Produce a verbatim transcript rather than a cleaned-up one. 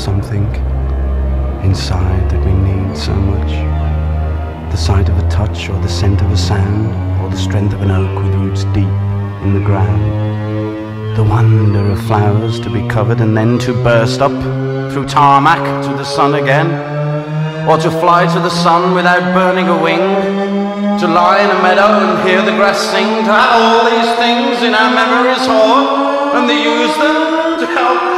something inside that we need so much. The sight of a touch, or the scent of a sound, or the strength of an oak with roots deep in the ground. The wonder of flowers to be covered and then to burst up through tarmac to the sun again, or to fly to the sun without burning a wing, to lie in a meadow and hear the grass sing, to have all these things in our memories hall, and to use them to help